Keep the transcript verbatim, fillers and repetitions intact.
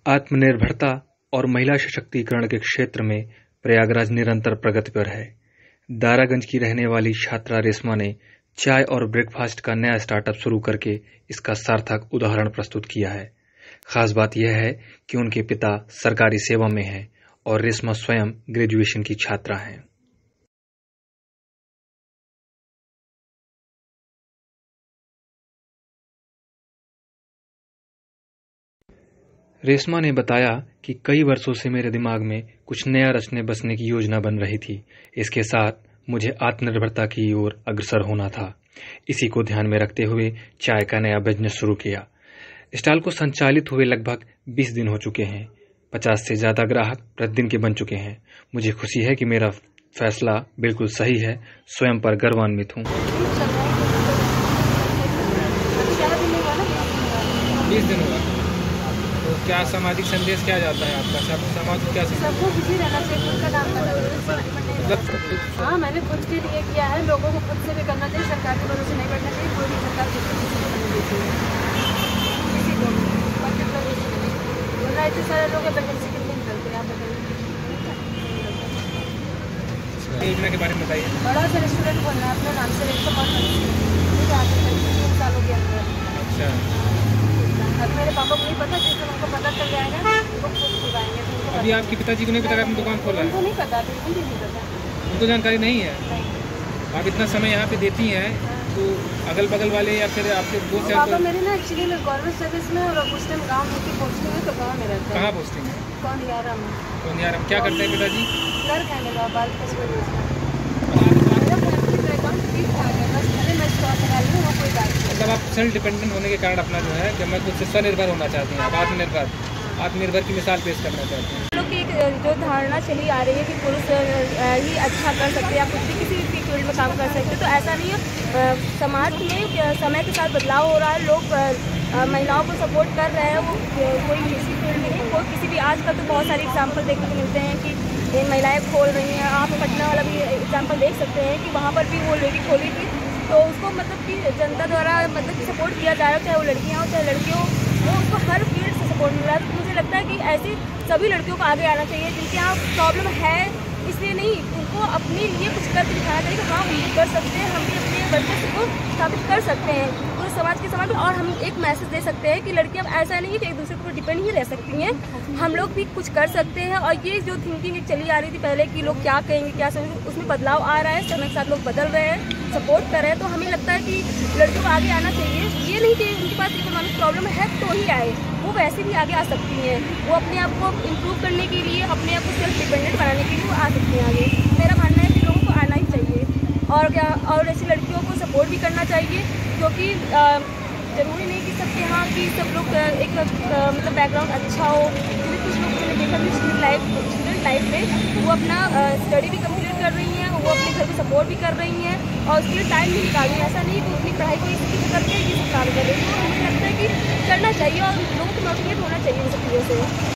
आत्मनिर्भरता और महिला सशक्तिकरण के क्षेत्र में प्रयागराज निरंतर प्रगति पर है। दारागंज की रहने वाली छात्रा रेशमा ने चाय और ब्रेकफास्ट का नया स्टार्टअप शुरू करके इसका सार्थक उदाहरण प्रस्तुत किया है। खास बात यह है कि उनके पिता सरकारी सेवा में हैं और रेशमा स्वयं ग्रेजुएशन की छात्रा हैं। रेशमा ने बताया कि कई वर्षों से मेरे दिमाग में कुछ नया रचने बसने की योजना बन रही थी। इसके साथ मुझे आत्मनिर्भरता की ओर अग्रसर होना था। इसी को ध्यान में रखते हुए चाय का नया बिजनेस शुरू किया। स्टॉल को संचालित हुए लगभग बीस दिन हो चुके हैं। पचास से ज्यादा ग्राहक प्रतिदिन के बन चुके हैं। मुझे खुशी है कि मेरा फैसला बिल्कुल सही है। स्वयं पर गर्वान्वित हूँ। बीस दिन हुआ तो क्या सामाजिक संदेश क्या जाता है आपका? सब समाज को क्या सबको खुशी रहना चाहिए, खुद का काम करना चाहिए। मतलब हाँ, मैंने खुद के लिए किया है। लोगों को खुद से भी करना चाहिए, सरकार के भरोसे नहीं बैठना चाहिए। कोई भी सरकार खुद से किसी को नहीं देती है, किसी को वरना इतने सारे लोग वैकेंसी कितने निकलते हैं आप बताइए। योजना के बारे में बताइए। बड़ा सा रेस्टोरेंट खोलना है अपने नाम से, एक सौ पाँच तीन सालों के अंदर। अच्छा, अब मेरे पापा को नहीं पता, जिस दिन उनको पता चल जाएगा वो खुद खुलवाएंगे। अभी आपके पिताजी को नहीं पता आपने दुकान खोला है? उनको नहीं पता, बिल्कुल भी नहीं पता, उनको जानकारी नहीं है। नहीं। आप इतना समय यहाँ पे देती हैं तो अगल बगल वाले या फिर आपके दोस्त? पापा मेरे ना एक्चुअली मैं गवर्नमेंट सर्विस में और उस टाइम गाँव में की पोस्टिंग है, तो गाँव में रहता है। कहाँ पोस्टिंग है? कौन यार में कौन यार क्या करते हैं पिताजी? क्लर्क है मेरा, बाल कस्बे मेरा फैमिली बैकग्राउंड ठीक ठाक है, बस भले मैं स्टॉक लगा रही हूँ, वो कोई बात नहीं। मतलब आप सेल्फ डिपेंडेंट होने के कारण अपना जो है जब मैं खुद से स्वनिर्भर होना चाहती हैं, आप आत्मनिर्भर आत्मनिर्भर की मिसाल पेश करना चाहते हैं। लोग की एक जो धारणा चली आ रही है कि पुरुष ही अच्छा कर सकते हैं या कुछ भी किसी भी फील्ड में काम कर सकते हैं, तो ऐसा नहीं है। समाज में समय के साथ बदलाव हो रहा है। लोग महिलाओं को सपोर्ट कर रहे हैं। वो कोई किसी फील्ड में नहीं, कोई किसी भी। आजकल तो बहुत सारे एग्जाम्पल देखने को मिलते हैं कि ये महिलाएं खोल रही हैं। आप पटना वाला भी एग्जाम्पल देख सकते हैं कि वहाँ पर भी वो लेडी खोली थी, तो उसको मतलब कि जनता द्वारा मतलब कि सपोर्ट किया जा रहा है, चाहे वो लड़कियाँ हो चाहे लड़कियों हो, वो उसको हर फील्ड से सपोर्ट मिल रहा है। तो मुझे लगता है कि ऐसी सभी लड़कियों को आगे आना चाहिए जिनके यहाँ प्रॉब्लम है, इसलिए नहीं, उनको अपने लिए कुछ कर दिखाना चाहिए कि हाँ हम भी कर सकते हैं, हम भी अपने वर्चस्व को स्थापित कर सकते हैं पूरे समाज के समाज में। और हम एक मैसेज दे सकते हैं कि लड़कियां ऐसा नहीं है कि एक दूसरे पर डिपेंड ही रह सकती हैं, हम लोग भी कुछ कर सकते हैं। और ये जो थिंकिंग चली आ रही थी पहले कि लोग क्या कहेंगे क्या सोचेंगे, उसमें बदलाव आ रहा है। समय के साथ लोग बदल रहे हैं, सपोर्ट कर रहे हैं। तो हमें लगता है कि लड़कियों को आगे आना चाहिए। ये नहीं कि उनके पास इकोनॉमिक प्रॉब्लम है तो ही आए, वो वैसे भी आगे आ सकती हैं। वो अपने आप को इम्प्रूव करने के लिए, अपने आप को सेल्फ डिपेंडेंट बनाने के लिए वो आ सकती हैं आगे। मेरा मानना है कि लोगों को आना ही चाहिए और क्या, और ऐसी लड़कियों को सपोर्ट भी करना चाहिए, क्योंकि ज़रूरी नहीं कि सबके यहाँ की सब लोग एक मतलब बैकग्राउंड अच्छा हो। क्योंकि कुछ लोग मैंने देखा कि स्टूडेंट लाइफ स्टूडेंट लाइफ में वो अपना स्टडी भी कंप्लीट कर रही हैं, वो अपने घर को सपोर्ट भी कर रही हैं और उसके लिए टाइम भी निकाल रही हैं। ऐसा नहीं कि अपनी पढ़ाई को इसकी करके ये सब काम कर रही है। तो मुझे लगता है कि करना चाहिए और लोगों को मोटिवेट होना चाहिए इन सब चीज़ों से।